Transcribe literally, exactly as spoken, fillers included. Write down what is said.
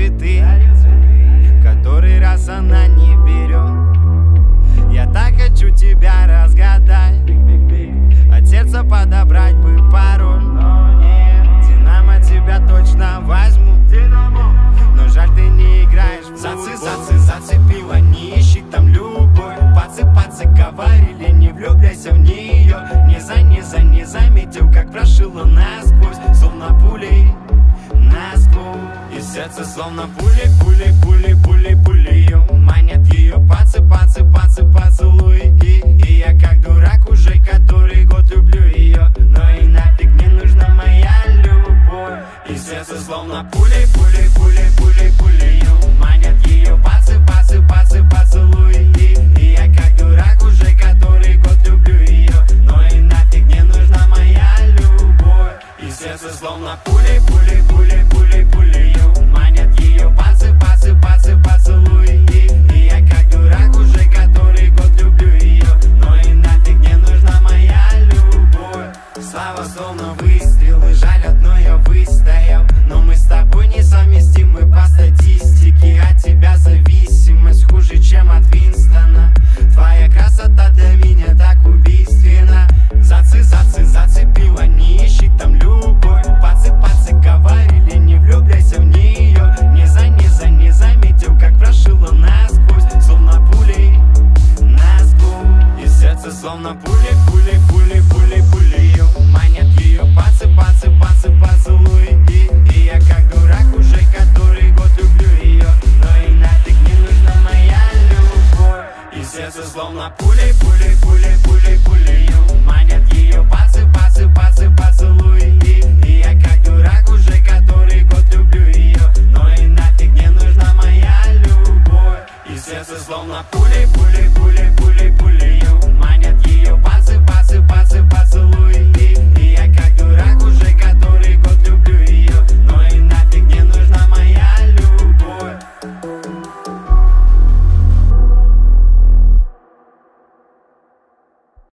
цветы, который раз она не берет. Я так хочу тебя разгадать, от сердца подобрать бы пароль. Динамо тебя точно возьму, но жаль, ты не играешь в зацы, зацы, зацепила, не ищи там любовь. Пацы, пацы говорили, не влюбляйся в нее. Не за, не за, не заметил, как прошила насквозь, словно пулей насквозь. И сердце словно пули, пули, пули, пули, пули манят ее пацы, пацы, пацы, поцелуи. И, и я как дурак уже который год люблю ее, но и нафиг не нужна моя любовь. И сердце словно пули, пули, пули, пули, пули манят ее пацы, пацы, пацы, поцелуи. И, и я как дурак уже который год люблю ее, но и нафиг не нужна моя любовь. И сердце словно пули, пули, пули, пули, пули манят ее пацы, пацы, пацы, поцелуи. И, и я как дурак уже который год люблю ее, но и нафиг не нужна моя любовь. Слава словно выстрелы, жаль, одно я выстоял, но мы с тобой несовместимы по статистике. От тебя зависимость хуже, чем от Винстона. Твоя красота для меня так убийственна. Зацы, зацы, зацепила, не ищи там любовь. Пацы, пацы говорили, не влюбляйся в нее. Не за, не за, не заметил, как прошила насквозь, словно пулей насквозь. И сердце словно пули, пули, пули, пули, пули манят ее пацы, пацы, пацы, поцелуи. И, и я как дурак уже который год люблю ее, но и нафиг не нужна моя любовь. И сердце словно пули, пули, пули, пули, пули манят ее пацы.